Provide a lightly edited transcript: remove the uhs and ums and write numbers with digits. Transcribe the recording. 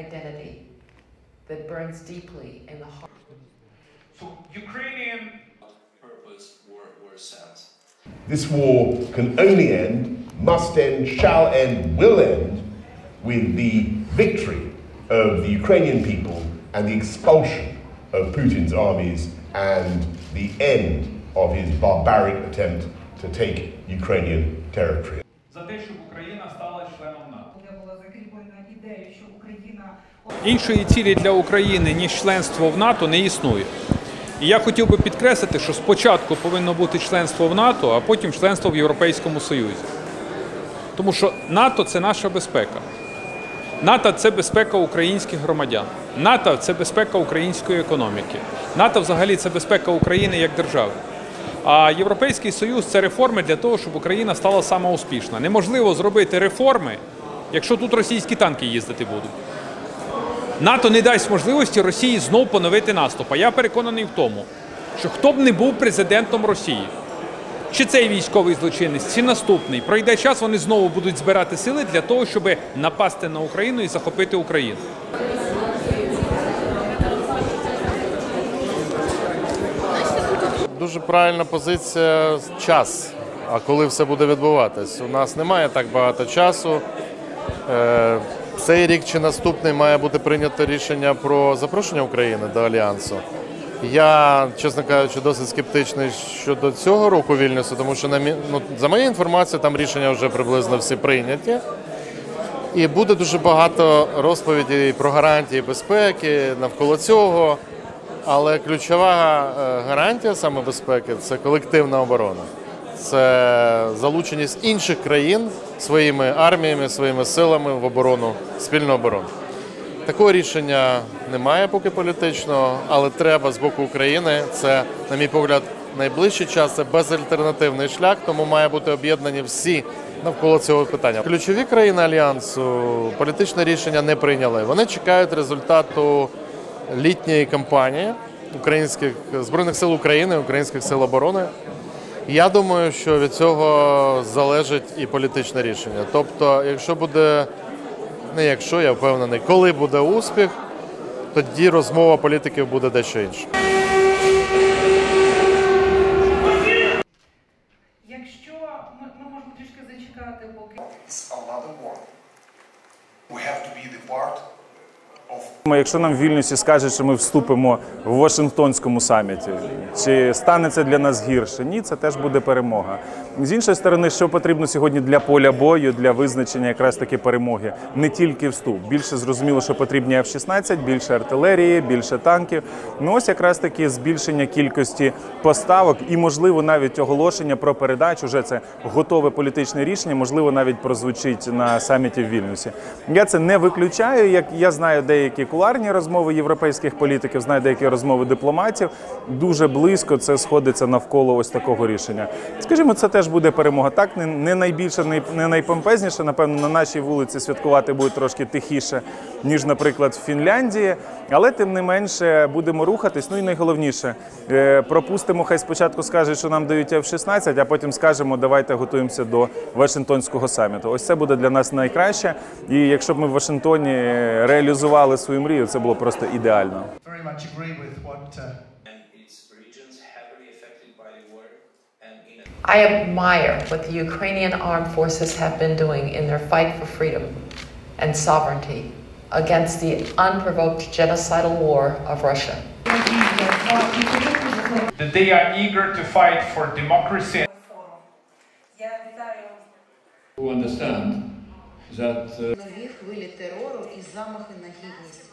identity that burns deeply in the heart. So Ukrainian purpose were sent. This war can only end, must end, shall end, will end with the victory of the Ukrainian people and the expulsion of Putin's armies and the end of his barbaric attempt to take Ukrainian territory. за те, щоб Україна стала членом НАТО. Була закріплена ідея, що Україна Іншої цілі для України, ніж членство в НАТО, не існує. І я хотів би підкреслити, що спочатку повинно бути членство в НАТО, а потім членство в Європейському Союзі. Тому що НАТО – це наша безпека. НАТО – це безпека українських громадян. НАТО – це безпека української економіки. НАТО – взагалі це безпека України як держави. А Європейський Союз – це реформи для того, щоб Україна стала самоуспішна. Неможливо зробити реформи, якщо тут російські танки їздити будуть. НАТО не дасть можливості Росії знов поновити наступ. А я переконаний в тому, що хто б не був президентом Росії, чи цей військовий злочинець, чи наступний, пройде час, вони знову будуть збирати сили для того, щоб напасти на Україну і захопити Україну. Дуже правильна позиція – час, а коли все буде відбуватись. У нас немає так багато часу. Цей рік чи наступний має бути прийнято рішення про запрошення України до Альянсу. Я, чесно кажучи, досить скептичний щодо цього року Вільнюсу, тому що, за моєю інформацією, там рішення вже приблизно всі прийняті. І буде дуже багато розповідей про гарантії безпеки навколо цього. Але ключова гарантія саме безпеки – це колективна оборона. Це залученість інших країн своїми арміями, своїми силами в оборону, спільну оборону. Такого рішення немає поки політичного, але треба з боку України. Це, на мій погляд, найближчий час, це безальтернативний шлях, тому має бути об'єднані всі навколо цього питання. Ключові країни Альянсу політичне рішення не прийняли. Вони чекають результату літньої кампанії Збройних сил України, Українських сил оборони. Я думаю, що від цього залежить і політичне рішення. Тобто, якщо буде, не якщо, я впевнений, коли буде успіх, тоді розмова політиків буде дещо інша. якщо ми можемо трішки зачекати, поки It's another war. We have to be the part of. Якщо нам в Вільнюсі скажуть, що ми вступимо в Вашингтонському саміті, чи стане це для нас гірше? Ні, це теж буде перемога. З іншої сторони, що потрібно сьогодні для поля бою, для визначення якраз таки перемоги? Не тільки вступ. Більше зрозуміло, що потрібні F-16, більше артилерії, більше танків. Ну ось якраз таки збільшення кількості поставок і, можливо, навіть оголошення про передачу, вже це готове політичне рішення, можливо, навіть прозвучить на саміті в Вільнюсі. Я це не виключаю, як я знаю деякі кулуарні розмови європейських політиків, знаю деякі розмови дипломатів, дуже близько це сходиться навколо ось такого рішення. Скажімо, це теж буде перемога. Так, не найбільше, не найпомпезніше, напевно, на нашій вулиці святкувати буде трошки тихіше, ніж, наприклад, в Фінляндії, але тим не менше будемо рухатись. Ну і найголовніше, пропустимо, хай спочатку скажуть, що нам дають F-16, а потім скажемо, давайте готуємося до Вашингтонського саміту. Ось це буде для нас найкраще, і якщо б ми в Вашингтоні реалізували свою мрію, це було просто ідеально. I admire what the Ukrainian armed forces have been doing in their fight for freedom and sovereignty against the unprovoked genocidal war of Russia. That they are eager to fight for democracy. я вітаю Who understand that нові хвилі терору і замахи на гідність.